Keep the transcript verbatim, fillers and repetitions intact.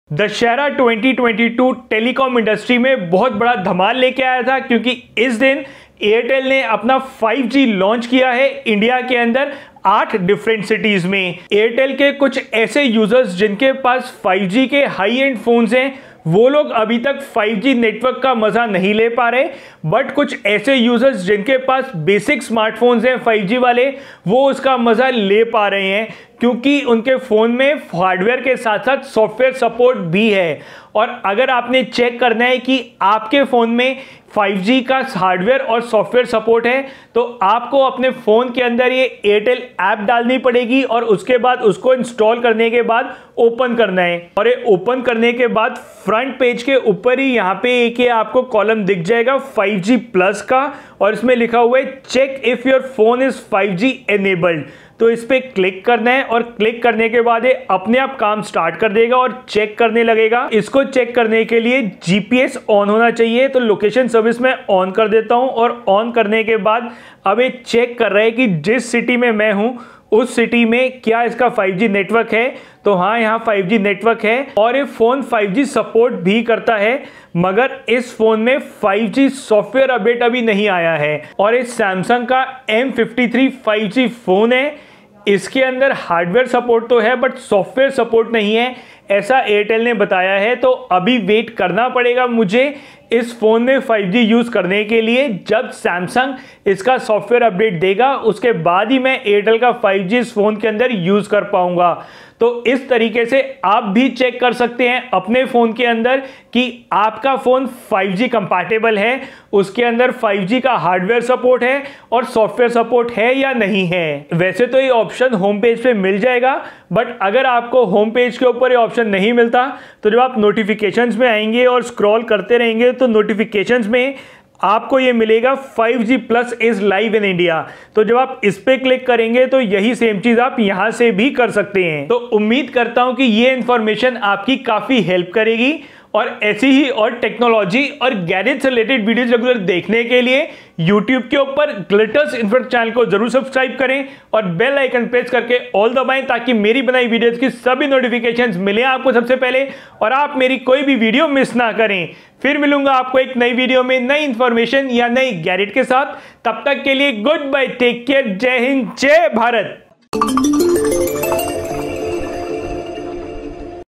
Dussehra twenty twenty two telecom industry में बहुत बड़ा धमाल लेके आया था, क्योंकि इस दिन एयरटेल ने अपना फाइव जी लॉन्च किया है इंडिया के अंदर आठ डिफरेंट सिटीज में। एयरटेल के कुछ ऐसे यूजर्स जिनके पास फाइव जी के हाई एंड फोन्स हैं, वो लोग अभी तक फाइव जी नेटवर्क का मजा नहीं ले पा रहे, बट कुछ ऐसे यूजर्स जिनके पास बेसिक स्मार्टफोन्स हैं फाइव जी वाले, वो उसका मजा ले पा रहे हैं, क्योंकि उनके फ़ोन में हार्डवेयर के साथ साथ सॉफ्टवेयर सपोर्ट भी है। और अगर आपने चेक करना है कि आपके फ़ोन में फाइव जी का हार्डवेयर और सॉफ्टवेयर सपोर्ट है, तो आपको अपने फ़ोन के अंदर ये एयरटेल ऐप डालनी पड़ेगी और उसके बाद उसको इंस्टॉल करने के बाद ओपन करना है। और ये ओपन करने के बाद फ्रंट पेज के ऊपर ही यहाँ पे एक आपको कॉलम दिख जाएगा फाइव जी प्लस का, और इसमें लिखा हुआ है check if your phone is five G enabled. तो इस पर क्लिक करना है और क्लिक करने के बाद ये अपने आप काम स्टार्ट कर देगा और चेक करने लगेगा। इसको चेक करने के लिए जीपीएस ऑन होना चाहिए, तो लोकेशन सर्विस में ऑन कर देता हूं और ऑन करने के बाद अब ये चेक कर रहा है कि जिस सिटी में मैं हूं उस सिटी में क्या इसका फाइव जी नेटवर्क है। तो हाँ, यहाँ फाइव जी नेटवर्क है और ये फ़ोन फाइव जी सपोर्ट भी करता है, मगर इस फ़ोन में फाइव जी सॉफ्टवेयर अपडेट अभी नहीं आया है। और ये सैमसंग का M fifty three five G phone है, इसके अंदर हार्डवेयर सपोर्ट तो है बट सॉफ्टवेयर सपोर्ट नहीं है, ऐसा एयरटेल ने बताया है। तो अभी वेट करना पड़ेगा मुझे इस फ़ोन में फाइव जी यूज़ करने के लिए। जब सैमसंग इसका सॉफ्टवेयर अपडेट देगा उसके बाद ही मैं एयरटेल का फाइव जी इस फ़ोन के अंदर यूज़ कर पाऊंगा। तो इस तरीके से आप भी चेक कर सकते हैं अपने फ़ोन के अंदर कि आपका फ़ोन फाइव जी कंपैटिबल है, उसके अंदर फाइव जी का हार्डवेयर सपोर्ट है और सॉफ्टवेयर सपोर्ट है या नहीं है। वैसे तो ये ऑप्शन होम पेज पे मिल जाएगा, बट अगर आपको होम पेज के ऊपर ये ऑप्शन नहीं मिलता तो जब आप नोटिफिकेशंस में आएंगे और स्क्रॉल करते रहेंगे तो नोटिफिकेशंस में आपको ये मिलेगा five G plus is live in India. तो जब आप इस पे क्लिक करेंगे तो यही सेम चीज आप यहां से भी कर सकते हैं। तो उम्मीद करता हूं कि ये इंफॉर्मेशन आपकी काफी हेल्प करेगी, और ऐसी ही और टेक्नोलॉजी और गैजेट से रिलेटेड वीडियोस रेगुलर देखने के लिए यूट्यूब के ऊपर ग्लिटर्स इन्फो चैनल को जरूर सब्सक्राइब करें और बेल आइकन प्रेस करके ऑल दबाएं, ताकि मेरी बनाई वीडियोस की सभी नोटिफिकेशंस मिले आपको सबसे पहले और आप मेरी कोई भी वीडियो मिस ना करें। फिर मिलूंगा आपको एक नई वीडियो में नई इंफॉर्मेशन या नई गैजेट के साथ। तब तक के लिए गुड बाय, टेक केयर, जय हिंद, जय भारत।